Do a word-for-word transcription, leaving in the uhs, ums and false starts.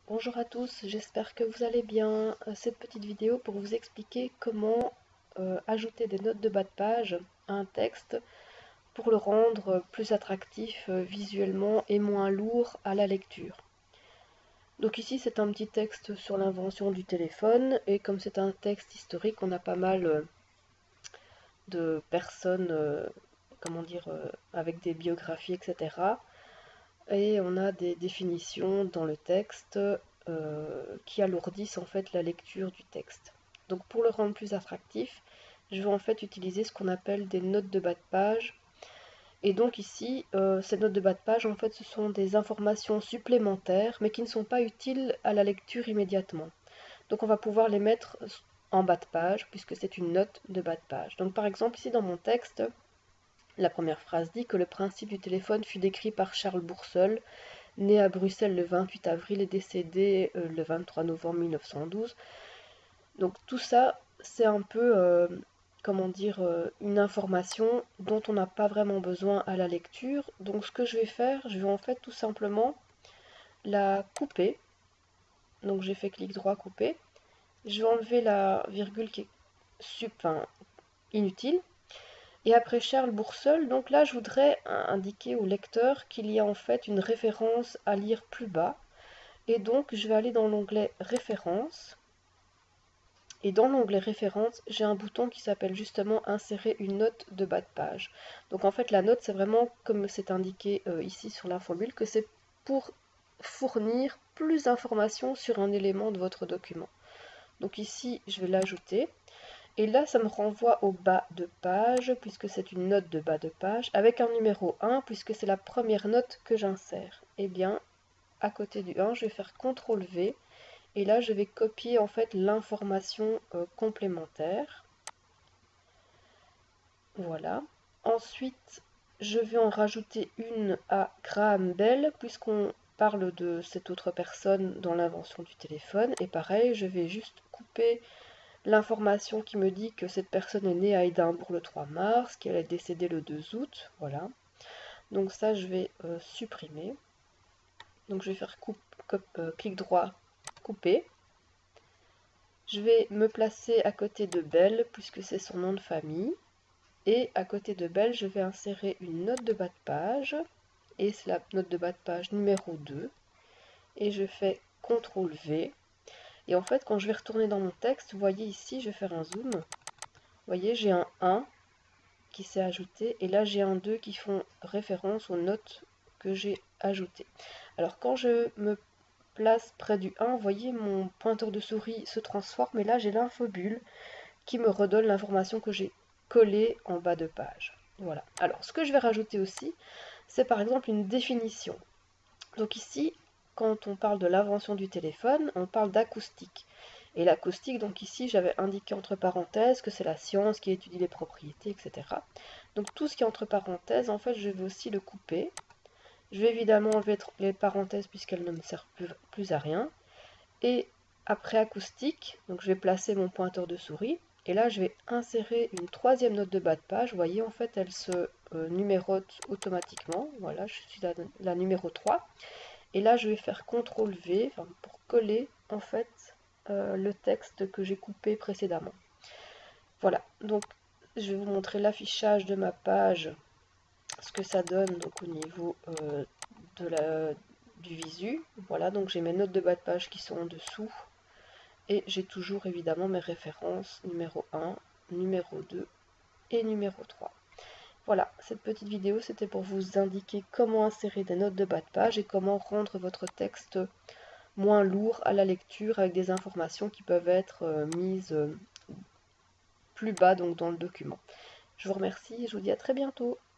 Bonjour à tous, j'espère que vous allez bien. Cette petite vidéo pour vous expliquer comment euh, ajouter des notes de bas de page à un texte pour le rendre plus attractif euh, visuellement et moins lourd à la lecture. Donc ici c'est un petit texte sur l'invention du téléphone et comme c'est un texte historique, on a pas mal euh, de personnes, euh, comment dire, euh, avec des biographies, et cetera. Et on a des définitions dans le texte euh, qui alourdissent en fait la lecture du texte. Donc pour le rendre plus attractif, je vais en fait utiliser ce qu'on appelle des notes de bas de page. Et donc ici, euh, ces notes de bas de page, en fait, ce sont des informations supplémentaires, mais qui ne sont pas utiles à la lecture immédiatement. Donc on va pouvoir les mettre en bas de page, puisque c'est une note de bas de page. Donc par exemple, ici dans mon texte, la première phrase dit que le principe du téléphone fut décrit par Charles Bourseul, né à Bruxelles le vingt-huit avril et décédé euh, le vingt-trois novembre mille neuf cent douze. Donc tout ça, c'est un peu, euh, comment dire, euh, une information dont on n'a pas vraiment besoin à la lecture. Donc ce que je vais faire, je vais en fait tout simplement la couper. Donc j'ai fait clic droit, couper. Je vais enlever la virgule qui est sup, enfin, inutile. Et après Charles Bourseul, donc là je voudrais indiquer au lecteur qu'il y a en fait une référence à lire plus bas. Et donc je vais aller dans l'onglet références. Et dans l'onglet références, j'ai un bouton qui s'appelle justement insérer une note de bas de page. Donc en fait la note c'est vraiment comme c'est indiqué euh, ici sur l'infobulle que c'est pour fournir plus d'informations sur un élément de votre document. Donc ici je vais l'ajouter. Et là, ça me renvoie au bas de page, puisque c'est une note de bas de page, avec un numéro un, puisque c'est la première note que j'insère. Et bien, à côté du un, je vais faire contrôle V, et là, je vais copier en fait l'information euh, complémentaire. Voilà. Ensuite, je vais en rajouter une à Graham Bell, puisqu'on parle de cette autre personne dans l'invention du téléphone. Et pareil, je vais juste couper l'information qui me dit que cette personne est née à Édimbourg le trois mars, qu'elle est décédée le deux août, voilà. Donc ça, je vais euh, supprimer. Donc je vais faire coupe, coupe, euh, clic droit, couper. Je vais me placer à côté de Belle, puisque c'est son nom de famille. Et à côté de Belle, je vais insérer une note de bas de page. Et c'est la note de bas de page numéro deux. Et je fais contrôle V. Et en fait, quand je vais retourner dans mon texte, vous voyez ici, je vais faire un zoom. Vous voyez, j'ai un un qui s'est ajouté et là j'ai un deux qui font référence aux notes que j'ai ajoutées. Alors quand je me place près du un, vous voyez mon pointeur de souris se transforme et là j'ai l'infobulle qui me redonne l'information que j'ai collée en bas de page. Voilà. Alors ce que je vais rajouter aussi, c'est par exemple une définition. Donc ici, quand on parle de l'invention du téléphone, on parle d'acoustique. Et l'acoustique, donc ici, j'avais indiqué entre parenthèses que c'est la science qui étudie les propriétés, et cetera. Donc tout ce qui est entre parenthèses, en fait, je vais aussi le couper. Je vais évidemment enlever les parenthèses puisqu'elles ne me servent plus, plus à rien. Et après acoustique, donc je vais placer mon pointeur de souris. Et là, je vais insérer une troisième note de bas de page. Vous voyez, en fait, elle se euh, numérote automatiquement. Voilà, je suis la, la numéro trois. Et là, je vais faire contrôle V enfin, pour coller, en fait, euh, le texte que j'ai coupé précédemment. Voilà, donc je vais vous montrer l'affichage de ma page, ce que ça donne donc au niveau euh, de la, du visu. Voilà, donc j'ai mes notes de bas de page qui sont en dessous. Et j'ai toujours évidemment mes références numéro un, numéro deux et numéro trois. Voilà, cette petite vidéo c'était pour vous indiquer comment insérer des notes de bas de page et comment rendre votre texte moins lourd à la lecture avec des informations qui peuvent être euh, mises euh, plus bas donc dans le document. Je vous remercie et je vous dis à très bientôt.